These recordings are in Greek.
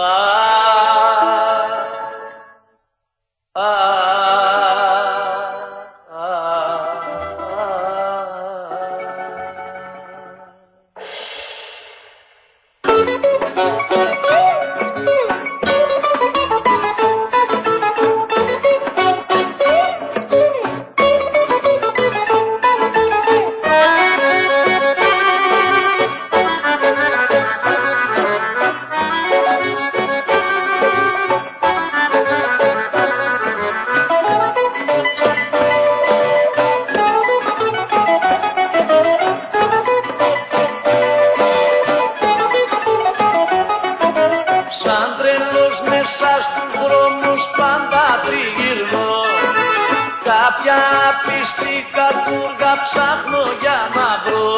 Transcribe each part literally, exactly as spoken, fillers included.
Σαν τρελός μέσα στους δρόμους πάντα τριγυρνώ, κάποια πιστή κατούργα ψάχνω για να βρω.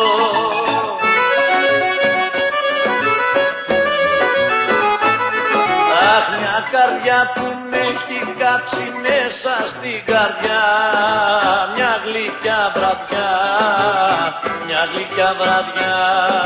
Αχ, μια καρδιά που με έχει κάψει μέσα στην καρδιά, μια γλυκιά βραδιά, μια γλυκιά βραδιά.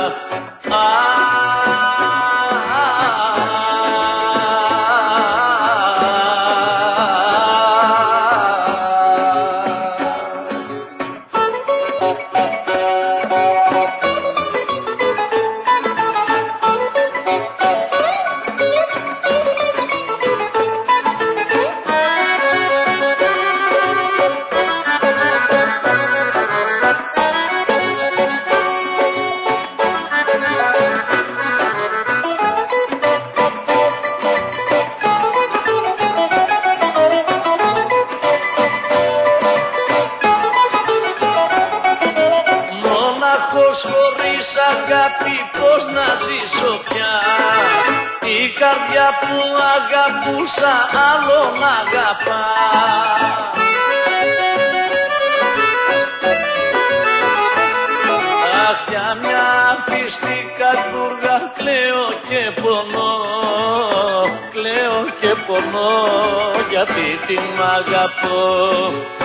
Χωρίς αγάπη πώς να ζήσω πια, η καρδιά που αγαπούσα άλλον αγαπά. Αχ, για μια πιστή κατούργα κλαίω και πονώ, κλαίω και πονώ γιατί την αγαπώ.